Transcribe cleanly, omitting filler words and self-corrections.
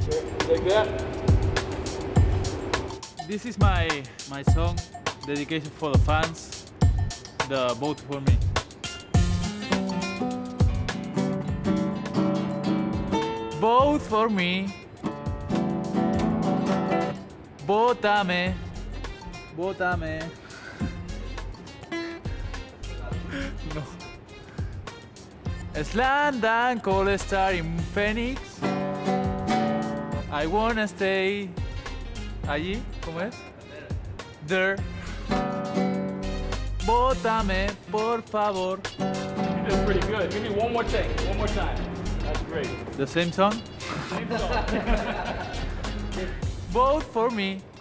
Like that. This is my song, dedication for the fans, the Vote for Me. Vote for me. Vótame. Vótame. No. Slant and Cold Star in Phoenix. I wanna stay. Allí, ¿cómo es? There. Vótame, por favor. You did pretty good. Give me one more take, one more time. That's great. The same song? Same song. Vote for me.